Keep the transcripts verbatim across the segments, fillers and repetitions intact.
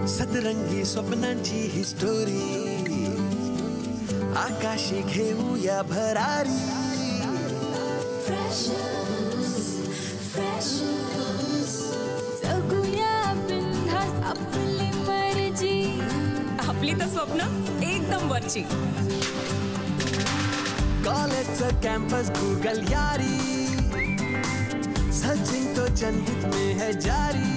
सतरंगी स्वप्नांची ही स्टोरी आकाशी घेऊया भरारी आपली तर स्वप्न एकदम वरची कॉलेजचं कॅम्पस गूगल यारी सचिन तो जनहित में है जारी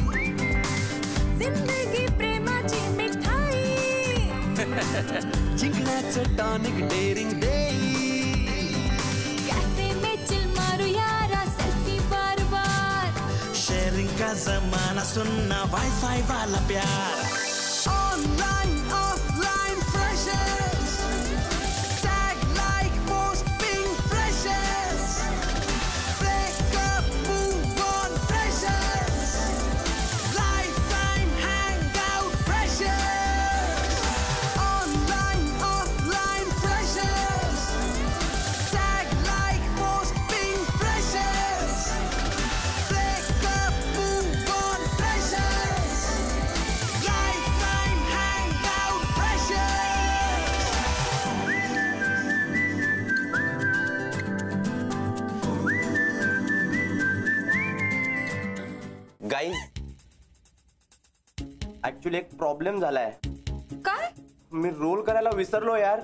जिंदगी प्रेमाची मिठाई जिंकण्याचं टॉनिक डेरिंग देई कैफे में चिल मारू यारा सेल्फी बार बार शेयरिंग का जमाना सुनना वाईफाई वाला प्यार online offline freshers tag like post ping freshers breakup move on freshers life time hang out freshers online offline freshers tag like post ping freshers breakup move on freshers life time hang out freshers guys actually एक problem झालाय. काय? मी role करायला विसरलो यार.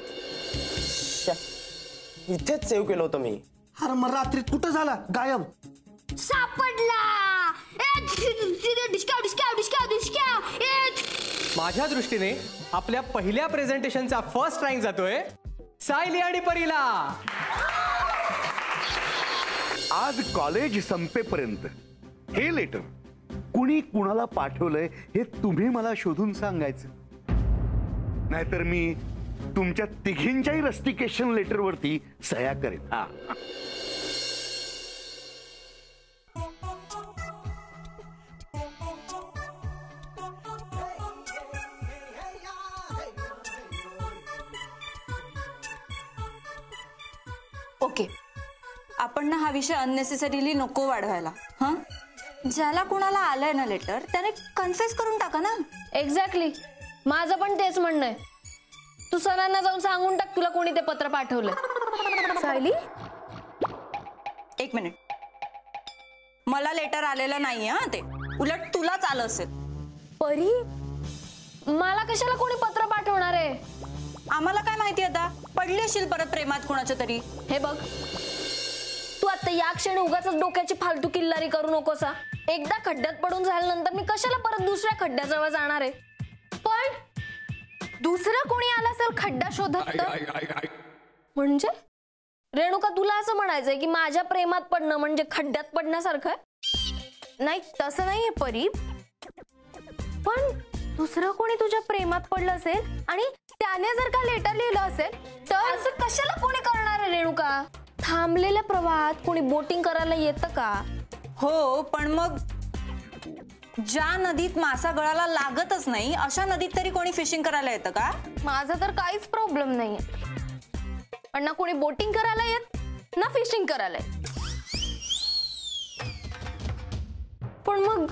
इथेच save केलं होतं मी. अरे मग रात्रीत कुठं झाला गायब? सापडला. डिस्काव डिस्काव डिस्काव डिस्काव. माझ्या दृष्टीने आपल्या पहिल्या प्रेझेंटेशनचा फर्स्ट रँक जातोय सायली आणि परीला. आज कॉलेज संपेपर्यंत हे लेटर कुणी कुणाला पाठवलंय हे तुम्ही मला शोधून सांगायचं. नाहीतर मी तुमच्या तिघींच्याही रस्टिकेशन लेटरवरती सह्या करेन. हा ओके, आपण ना हा विषय अननेसेसरीली नको वाढवायला. हा, ज्याला कुणाला आलंय ना लेटर त्याने कन्फेस करून टाका ना. एक्झॅक्टली, माझं पण तेच म्हणणं आहे. तू सरांना जाऊन सांगून टाक तुला कोणी ते पत्र पाठवलंय. सायली, एक मिनिट. मला लेटर आलेलं नाहीये हा, ते उलट तुलाच आलं असेल. परी, मला कशाला कोणी पत्र पाठवणार आहे? आम्हाला काय माहिती आता, पडली असेल परत प्रेमात कोणाच्या तरी. हे बघ, तू आता या क्षणी उगाच डोक्याची फालतू किल्लारी करू नकोस. एकदा खड्ड्यात पडून झाल्यानंतर मी कशाला परत दुसऱ्या खड्ड्याजवळ जाणार आहे? पण दुसरं कोणी आलं असेल खड्डा शोधत तर? म्हणजे रेणुका, तुला असं म्हणायचंय की माझ्या प्रेमात पडणं म्हणजे खड्ड्यात पडण्यासारखं आहे? नाही, तसं नाहीये परी. पण दुसरं कोणी तुझ्या प्रेमात पडलं असेल आणि त्याने जर का लेटर लिहिलं असेल तर असं कशाला कोणी करणार आहे रेणुका? थांबलेल्या प्रवाहात कोणी बोटिंग करायला येतं का? हो, पण मग ज्या नदीत मासा गळाला लागतच नाही अशा नदीत तरी कोणी फिशिंग करायला येतं का? माझा तर काहीच प्रॉब्लेम नाहीये. पण ना कोणी बोटिंग करायला येत ना फिशिंग करायला येत. पण मग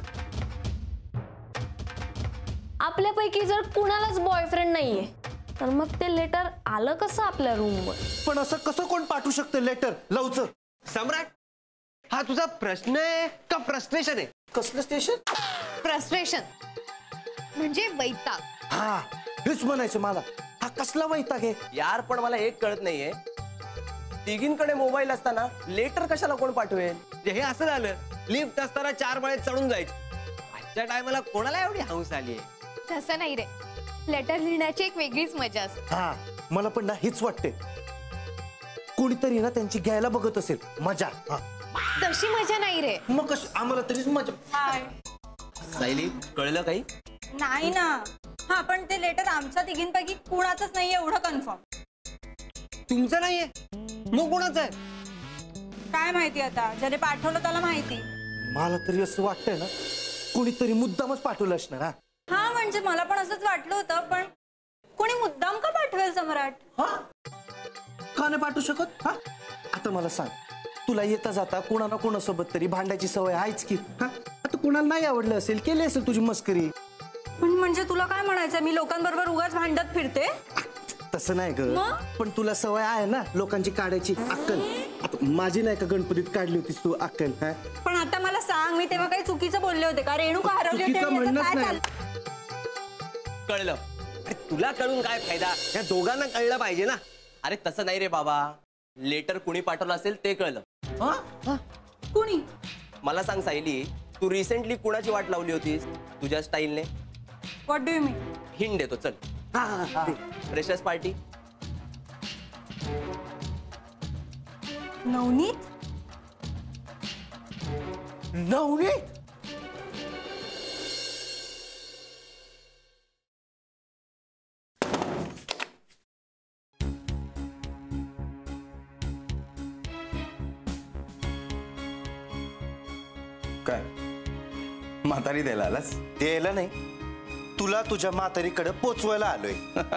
आपल्यापैकी जर कुणालाच बॉयफ्रेंड नाहीये तर मग ते लेटर आलं कसं आपल्या रूमवर? पण असं कसं कोण पाठवू शकतं लेटर लवचं? सम्राट, हा तुझा प्रश्न आहे का फ्रस्ट्रेशन आहे? कसलं स्टेशन? फ्रस्ट्रेशन म्हणजे वैताग. हा, हेच म्हणायचं मला. हा कसला वैताग आहे यार? पण मला एक कळत नाहीये, तिघींकडे मोबाईल असताना लेटर कशाला कोण पाठवेल? हे असं झालं, लिफ्ट असताना चार माळे चढून जायचं. आजच्या टायमाला कोणाला एवढी हौस आली आहे? तसं नाही रे, लेटर लिहिण्याची एक वेगळीच मजा असते. हा, मला पण ना हेच वाटते. कोणीतरी ना त्यांची घ्यायला बघत असेल मजा. हा, तशी मजा नाही रे. मग कशी? आम्हाला तरीच मजा. सायली, कळलं काही? नाही ना. हा, पण ते लेटर आमच्या तिघींपैकी कुणाचंच नाहीये एवढं कन्फर्म. तुमचं नाहीये मग कोणाचं आहे? काय माहिती आता, ज्याने पाठवलं त्याला माहिती. मला तरी असं वाटतंय ना कोणीतरी मुद्दामच पाठवलं असणार. हा हा, म्हणजे मला पण असंच वाटलं होतं, पण कोणी मुद्दाम का पाठवेल सम्राट? हा, का नाही पाठवू शकत? हा, आता मला सांग, तुला येता जाता कोणा ना कोणासोबत तरी भांडायची सवय आहेच की. हा, आता कोणाला नाही आवडलं असेल, केली असेल तुझी मस्करी. पण म्हणजे तुला काय म्हणायचं, मी लोकांबरोबर उगाच भांडत फिरते? तसं नाही ग, मग? पण तुला सवय आहे ना लोकांची काढायची अक्कल. आता माझी नाही का गणपतीत काढली होतीस तू अक्कल? हा पण आता मला सांग, मी तेव्हा काही चुकीचं बोलले होते का? रेणुका हरवली होती चुकीचं आणि याचं म्हणणंच काय नाही. चाललं? कळलं. अरे तुला कळून काय फायदा, या दोघांना कळलं पाहिजे ना. अरे तसं नाही रे बाबा, लेटर कुणी पाठवलं असेल ते कळलं. कुणी? मला सांग सायली, तू रिसेंटली कुणाची वाट लावली होतीस तुझ्या स्टाईलने? What do you mean? Hint देतो चल. Freshers party. नवनीत? नवनीत? काय म्हातारी द्यायला आलास? द्यायला नाही, तुला तुझ्या म्हातारीकडे पोचवायला आलोय.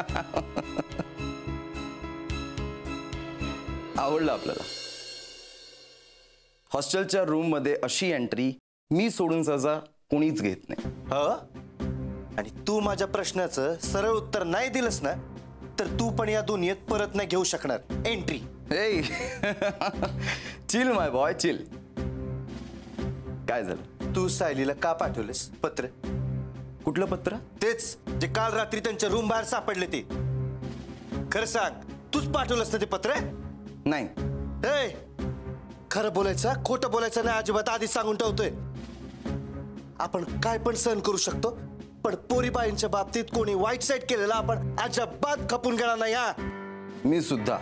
आवडलं आपल्याला. हॉस्टेलच्या रूम मध्ये अशी एंट्री मी सोडून सहसा कोणीच घेत नाही. ह आणि तू माझ्या प्रश्नाचं सरळ उत्तर नाही दिलंस ना, तर तू पण या दुनियेत परत नाही घेऊ शकणार एंट्री. हे चिल माय बॉय चिल. काय झालं? तू सायलीला का पाठवलंस पत्र? कुठलं पत्र? तेच जे काल रात्री त्यांच्या रूम बाहेर सापडले ते. खरं सांग, तूच पाठवलंस ना ते पत्र? नाही. ए, खरं बोलायचं खोटं बोलायचं नाही अजिबात, आधीच सांगून ठेवतोय. आपण काय पण सहन करू शकतो, पण पोरीबाईंच्या बाबतीत कोणी वाईट साईड केलेला आपण अजिबात खपून घेणार नाही. हा मी सुद्धा.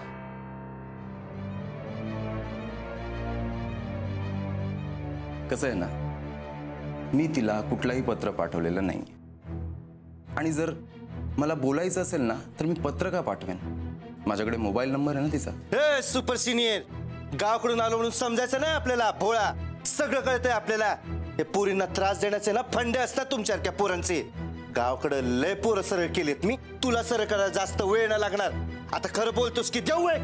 कसं आहे ना, मी तिला कुठलाही पत्र पाठवलेलं नाही. आणि जर मला बोलायचं असेल ना तर मी पत्र का पाठवेन? माझ्याकडे मोबाईल नंबर आहे ना तिचा. हे सुपर सिनियर, गावाकडून आलो म्हणून समजायचं नाही आपल्याला. भोळा, सगळं कळतंय आपल्याला. हे पोरींना त्रास देण्याचे ना फंडे असतात तुमच्यासारख्या पोरांचे. गावाकडे लय पोरं सरळ केलेत मी, तुला सरळ करायला जास्त वेळ नाही लागणार. आता खरं बोलतोस की देऊ वेळ?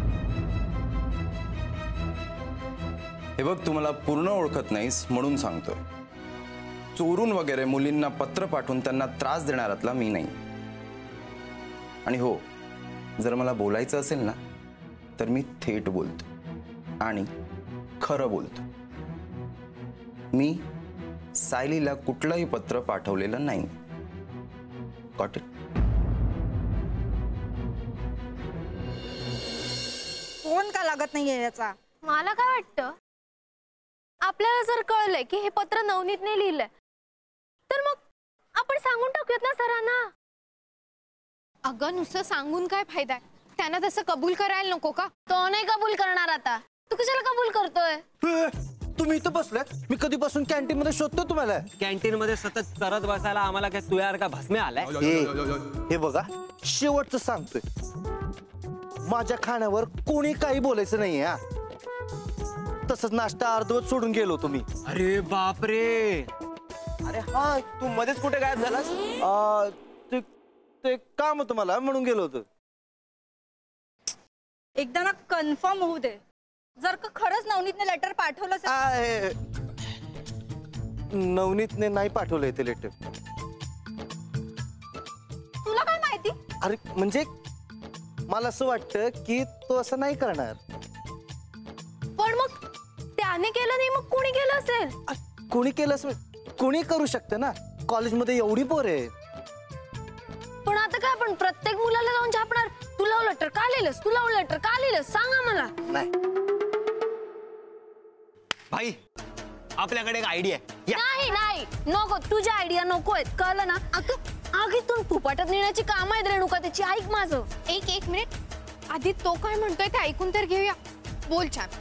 हे बघ, तू मला पूर्ण ओळखत नाहीस म्हणून सांगतो. चोरून वगैरे मुलींना पत्र पाठवून त्यांना त्रास देणारातला मी नाही. आणि हो, जर मला बोलायचं असेल ना तर मी थेट बोलतो आणि खरं बोलतो. मी सायलीला कुठलंही पत्र पाठवलेलं नाही. Got it? फोन का लागत नाहीये याचा? मला काय वाटतं, आपल्याला जर कळलंय की हे पत्र नवनीतने लिहिलंय तर मग आपण सांगून टाकूयात ना सरांना. अगं नुसतं सांगून काय फायदा आहे? त्यांना तसं कबूल करायला नको का? तो नाही कबूल करणार. आता तू कशाला कबूल करतोय? तुम्ही इथं बसलाय, मी कधीपासून कॅन्टीन मध्ये शोधतो तुम्हाला. कॅन्टीन मध्ये सतत चरत बसायला आम्हाला काय तुयार का भस्मे आलाय? हे हे बघा, शेवटचं सांगतोय, माझ्या खाण्यावर कोणी काही बोलायचं नाहीये. हा, तसंच नाश्ता अर्धवट सोडून गेलो तुम्ही. अरे बापरे. अरे हा, तू मध्येच कुठे गायब झालास? आ, ते ते काम होतं मला म्हणून गेलो होतो. एकदा ना कन्फर्म होऊ दे, जर का खरंच नवनीतने लेटर पाठवलं असेल. आ, हे, नवनीतने नाही पाठवलंय ते लेटर. तुला काय माहिती? अरे म्हणजे मला असं वाटतं की तो असं नाही करणार. पण मग त्याने केलं नाही, मग कोणी केलं असेल? आ, कोणी केलं असं कोणी करू शकतं ना, कॉलेजमध्ये एवढी पोरं आहेत. पण आता काय आपण प्रत्येक मुलाला जाऊन छापणार? तू लव लेटर का लिहिलंस, तू लव लेटर का लिहिलंस, सांगा मला. नाही भाई, आपल्याकडे एक आयडिया आहे. नाही नाही नको, तुझ्या आयडिया नको आहेत, कळलं ना? अगं आगीतून फुपाटात नेण्याची काम आहेत रेणुका त्याची. ऐक माझं. एक एक मिनिट, आधी तो काय म्हणतोय ते ऐकून तर घेऊया. बोल छान.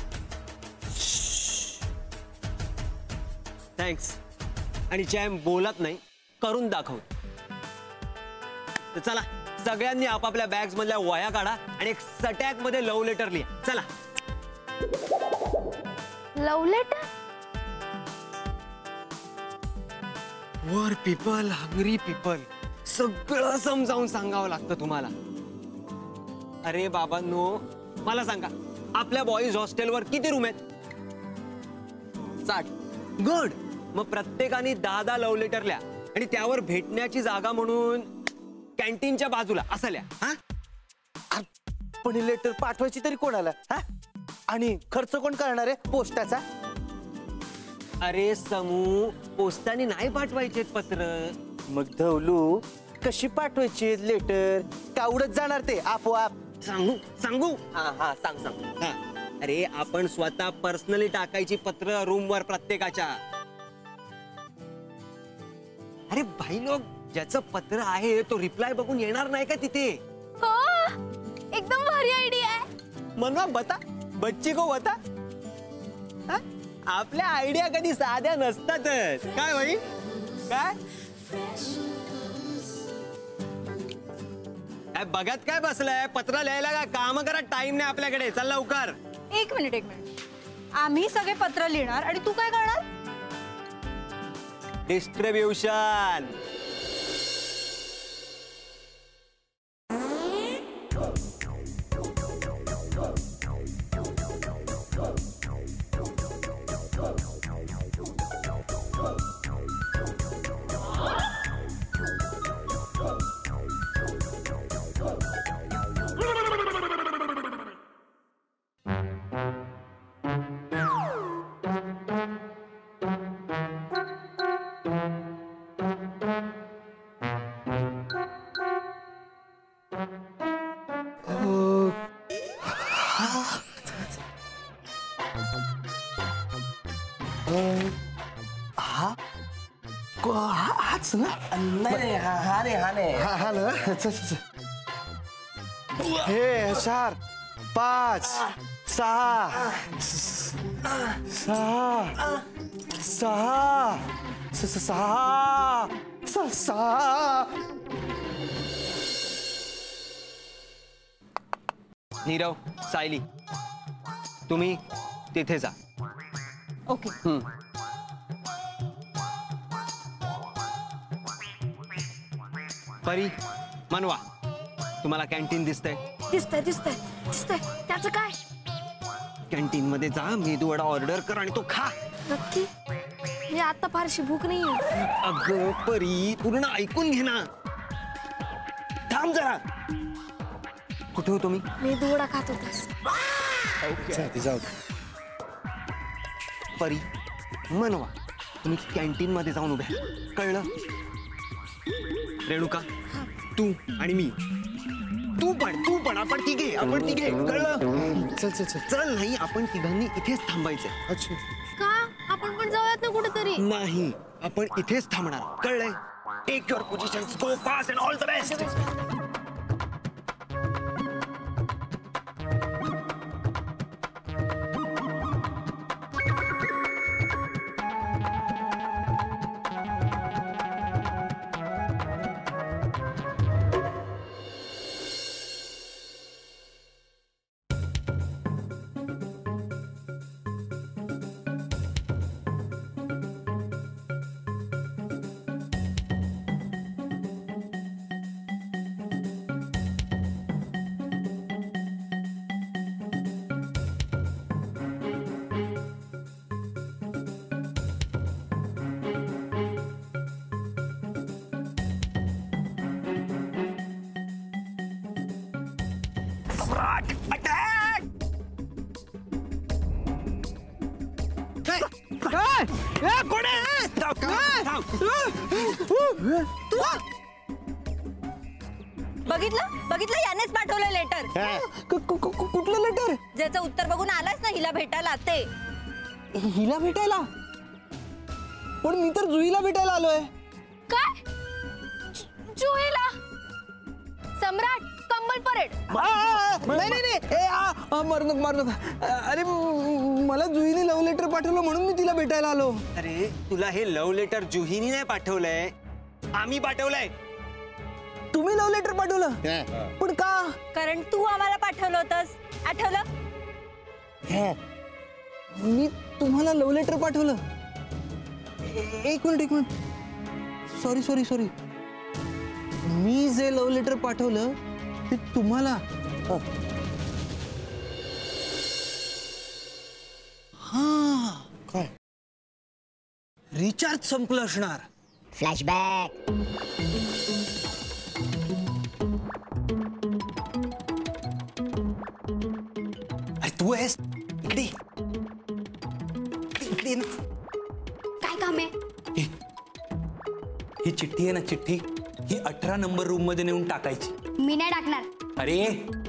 थँक्स. आणि जॅम बोलत नाही, करून दाखव. तर चला, सगळ्यांनी आपापल्या बॅग्स मधल्या वह्या काढा आणि एक सटॅक मध्ये लव्ह लेटर लिहा. चला. Love letter? वर पीपल, हंग्री पीपल, सगळं समजावून सांगावं लागतं तुम्हाला. अरे बाबांनो, मला सांगा, आपल्या बॉईज हॉस्टेलवर किती रूम आहेत? साठ. गुड. मग प्रत्येकाने दहा दहा लव्ह लेटर लिहा. आणि त्यावर भेटण्याची जागा म्हणून कॅन्टीनच्या बाजूला असं लिहा. हा पण ही लेटर पाठवायची तरी कोणाला? हा आणि खर्च कोण करणार आहे पोस्टाचा? अरे समू, पोस्टाने नाही पाठवायचे पत्र. मग धवलू कशी पाठवायची लेटर? का उडत जाणार ते आपोआप? सांगू सांगू हा हा सांग सांग हा. अरे आपण स्वतः पर्सनली टाकायची पत्र रूमवर प्रत्येकाच्या. अरे भाई लोक, ज्याचं पत्र आहे तो रिप्लाय बघून येणार नाही का तिथे? हो, एकदम भारी आयडिया आहे. मनवा बता, बच्ची को बता. हा? आपल्या आयडिया कधी साध्या नसतातच. काय भाई काय काय बघत काय बसलाय? पत्र लिहायला का काम करा? टाइम नाही आपल्याकडे. चल लवकर. एक मिनिट एक मिनिट आम्ही सगळे पत्र लिहिणार आणि तू काय करणार? डिस्ट्रीब्युशन. हाच ना? नाही नाही हा हा रे हा नाही हा हा ना. हे चार पाच सहा सहा सहा सहा सहा. नीरव, सायली, तुम्ही तिथे जा. ओके. परी, मनवा, तुम्हाला कॅन्टीन दिसतंय? दिसतंय दिसतंय दिसतंय. त्याचं काय? कॅन्टीन मध्ये जा, मेदू वडा ऑर्डर कर आणि तो खा. नक्की? मी आता फारशी भूक नाहीये. अगं परी, पूर्ण ऐकून घे ना. थांब जरा. कुठे होतो मी? मेदू वडा खात होतास. जाऊ. परी, मनवा, तुम्ही कॅन्टीन मध्ये जाऊन उभ्या. कळलं? रेणुका, तू आणि मी. तू पण तू पण आपण तिघे आपण तिघे. कळलं? चल चल चल चल. नाही, आपण तिघांनी इथेच थांबायचंय. अच्छा. का? आपण पण जाऊयात ना कुठेतरी. नाही, आपण इथेच थांबणार. कळलंय? Take your position, go fast and all the best. बघितलं बघितलं यानेच पाठवलं लेटर. कुठलं लेटर? ज्याचं उत्तर बघून आलास ना हिला भेटायला ते. हिला भेटायला? पण मी तर जुईला भेटायला आलोय. काय? जुईला? सम्राट, कंबल परेड. नाही नाही नाही, मारू नको मारू नको. अरे मला जुईने लव्ह लेटर पाठवलं म्हणून मी तिला भेटायला आलो. अरे तुला हे लव्ह लेटर जुहीने नाही पाठवलंय, आम्ही पाठवलंय. तुम्ही लव्ह लेटर पाठवलं? पण का? कारण तू आम्हाला पाठवलं होतंस, आठवलं? मी तुम्हाला लव्ह लेटर पाठवलं? एक मिनिट एक मिनिट सॉरी सॉरी सॉरी मी जे लव्ह लेटर पाठवलं ते तुम्हाला. हा काय? रिचार्ज संपलं असणार. फ्लॅशबॅक. अरे तू आहेस इकडे इकडे इकडे ना. काय काम आहे? ही ही चिठ्ठी आहे ना, चिठ्ठी ही अठरा नंबर रूम मध्ये नेऊन टाकायची. मी नाही टाकणार. अरे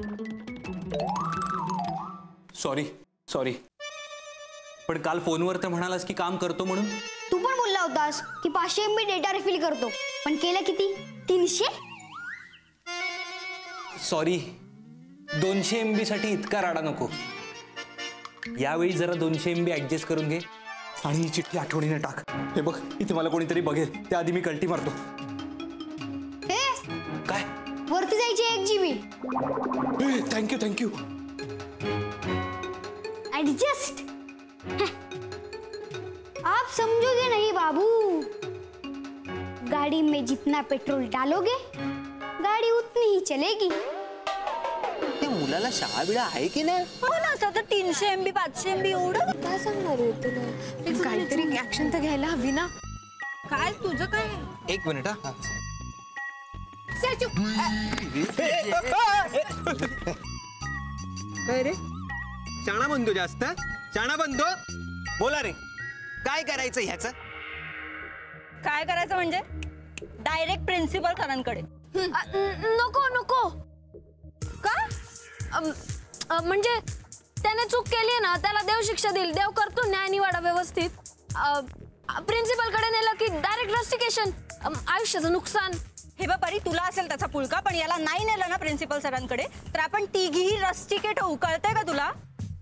सॉरी सॉरी, पण काल फोनवर तर म्हणालास की काम करतो म्हणून. तू पण बोलला होतास की पाचशे एमबी डेटा रिफिल करतो, पण केलं किती? तीनशे. सॉरी, दोनशे एमबी साठी इतका राडा नको. यावेळी जरा दोनशे एमबी ऍडजस्ट करून घे आणि ही चिठ्ठी आठवणीने टाक. हे बघ, इथे मला कोणीतरी बघेल त्याआधी मी कल्टी मारतो. काय वरती जायची एक जीबी. Thank you thank you. एडजस्ट. आप समझोगे नहीं बाबू. गाड़ी में जितना पेट्रोल डालोगे गाड़ी उतनी ही चलेगी. त्या मुलाला शाळा बिळा आहे की नाही? हो ना, आता तीनशे एमबी पाचशे एमबी एवढं काय सांगणार आहे तुला? काहीतरी ऍक्शन तर घ्यायला हवी ना. काय तुझं काय? एक मिनिट हा. काय रे, शाणा बनतो जास्त, शाणा बनतो. बोला रे, काय करायचं ह्याचं? काय करायचं म्हणजे डायरेक्ट प्रिन्सिपल सरांकडे. नको नको. का? अम, अ, म्हणजे त्याने चूक केली ना, त्याला देव शिक्षा देईल. देव करतो न्याय निवाडा व्यवस्थित. प्रिन्सिपल कडे नेलं की डायरेक्ट रस्टिकेशन, आयुष्याचं नुकसान. हे बघ परी, तुला असेल त्याचा पुळका, पण याला नाही नेलं ना प्रिन्सिपल सरांकडे तर आपण तिघीही रस्टिकेट होऊ. कळतंय का तुला?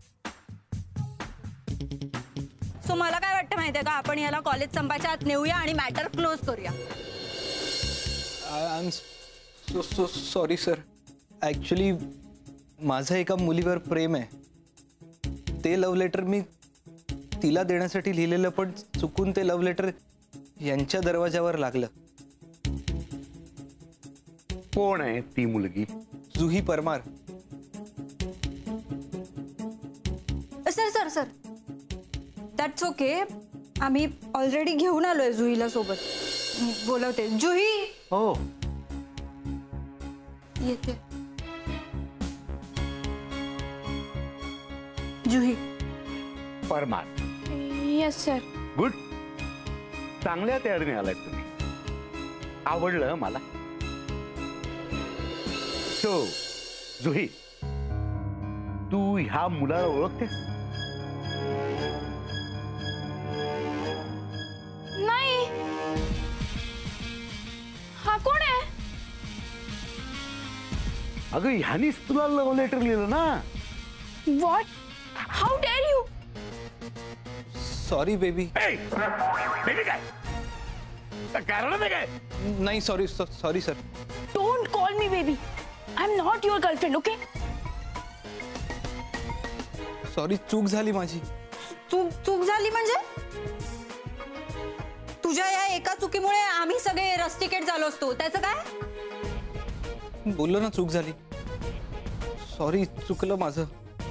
सो मला काय वाटतं माहितीये का, आपण याला कॉलेज संपायच्या आत नेऊया आणि मॅटर क्लोज करूया. I am so so sorry sir. Actually माझं एका मुलीवर प्रेम आहे. ते लव्ह लेटर मी तिला देण्यासाठी लिहिलेलं, पण चुकून ते लव्ह लेटर यांच्या दरवाजावर लागलं. कोण आहे ती मुलगी? Juhi Parmar. Sir sir sir that's okay. आम्ही ऑलरेडी घेऊन आलोय जुहीला सोबत. बोलवते. जुही. हो येते. Juhi Parmar. Yes sir. Good. चांगल्या तयारीने आलाय तुम्ही. आवडलं मला. सो जुही, तू ह्या मुलाला ओळखतेस? नाही. हा कोण आहे? अगं ह्यानीच तुला लव्ह लेटर लिहिलं ना. What? How dare you? Sorry baby. Baby काय कारण काय? नाही sorry sorry sir. Don't call me baby. I am not your girlfriend. Okay. Sorry, चूक झाली माझी. चूक चूक झाली म्हणजे? तुझ्या या एका चुकीमुळे आम्ही सगळे रस्टिकेट झालो असतो. त्याचं काय? बोललो ना, चूक झाली. सॉरी, चुकलं माझं.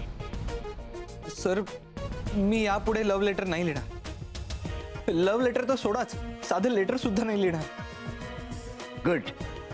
सर, मी यापुढे लव्ह लेटर नाही लिहिणार. लव्ह लेटर तर सोडाच, साधं लेटर सुद्धा नाही लिहिणार. Good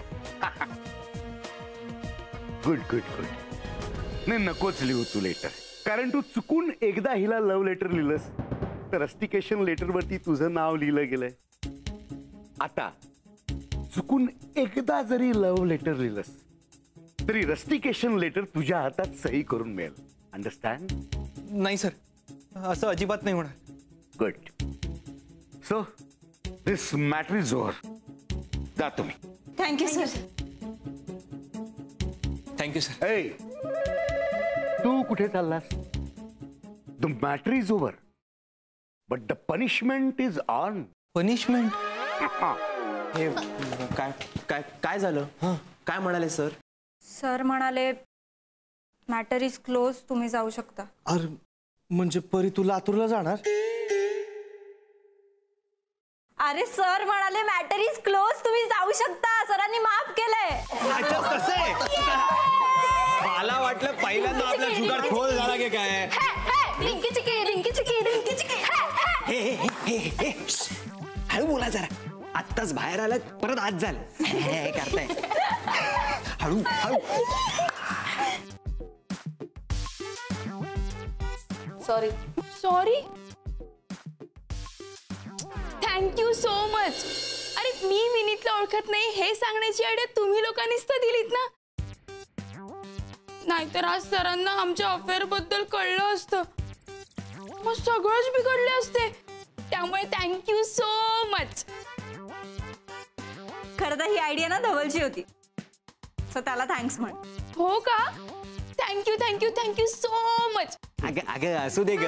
good good good. नाही, नकोच लिहू तू लेटर, कारण तू चुकून एकदा हिला लव्ह लेटर लिहिलंस तर रस्टिकेशन लेटर वरती तुझं नाव लिहिलं गेलंय. आता चुकून एकदा जरी लव्ह लेटर लिहिलंस तरी रस्टिकेशन लेटर तुझ्या हातात सही करून मिळेल. अंडरस्टँड? नाही सर, असं अजिबात नाही होणार. Good. So this matter is over. जा तुम्ही. Thank you sir. Thank you sir. ए, तू कुठे चाललास? The matter is over but the punishment is on. Punishment? हे काय काय काय झालं? काय म्हणाले सर? सर म्हणाले मॅटर इज क्लोज, तुम्ही जाऊ शकता. अरे म्हणजे परी तू लातूरला जाणार? अरे सर म्हणाले मॅटर इज क्लोज, तुम्ही जाऊ शकता. सरांनी माफ केलंय. मला वाटलं पहिल्यांदा आपला जुगाड खोल झाला की काय. रिंकी चिकी रिंकी चिकी रिंकी चिकी. हळू बोला जरा. आत्ताच बाहेर आलं परत आज झालं हे करताय हळू हळू. Sorry sorry thank you so much. अरे मी विनीतला ओळखत नाही हे सांगण्याची आयडिया तुम्ही लोकांनीच तर दिलीत ना. नाहीतर आज सरांना आमच्या अफेअर बद्दल कळलं असतं मग सगळंच बिघडले असते. त्यामुळे थँक्यू सो मच. खरं तर ही आयडिया ना धवलची होती सो त्याला थँक्स म्हण. हो का thank you thank you thank you so much. अगं अगं असू दे ग.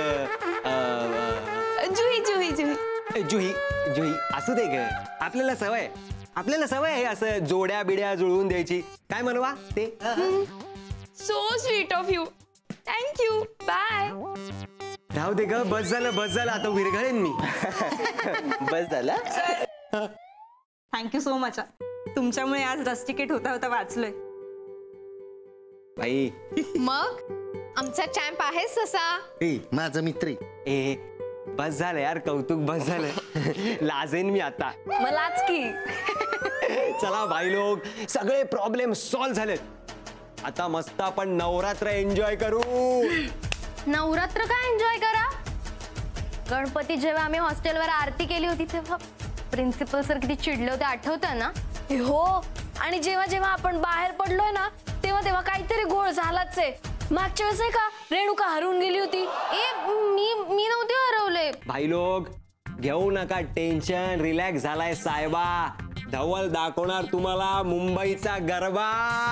जुही जुही जुही जुही जुही असू दे ग. आपल्याला सवय आपल्याला सवय आहे असं जोड्या बिड्या जुळवून द्यायची. काय म्हणवा ते. So sweet of you. Thank you bye. राहू दे ग. बस झालं बस झालं आता विरघळेन मी. बस झालं. Thank you so much. तुमच्यामुळे आज रस तिकीट होता होता वाचलोय. बाई मग आमचा चॅम्प आहेस तसा. ए माझा मित्र ए बस झालं यार कौतुक बस झालं. लाजेन मी आता. मलाच की. चला भाई लोक सगळे प्रॉब्लेम सॉल्व्ह झालेत. आता मस्त आपण नवरात्र एन्जॉय करू. नवरात्र काय एन्जॉय करा. गणपती जेव्हा आम्ही हॉस्टेलवर आरती केली होती तेव्हा प्रिन्सिपल सर किती चिडले होते आठवतं ना. हो आणि जेव्हा जेव्हा आपण बाहेर पडलोय ना तेव्हा तेव्हा काहीतरी गोळ झालाच आहे. मागच्या वेळेस आहे का रेणुका हरवून गेली होती. ए मी मी नव्हते हरवले. भाई लोक घेऊ नका टेन्शन. रिलॅक्स झालाय साहेबा. धवल दाखवणार तुम्हाला मुंबईचा गरबा.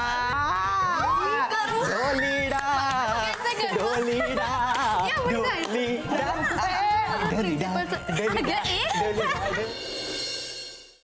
ढोलीडा ढोलीडा ढोलीडा ढोलीडा ढोलीडा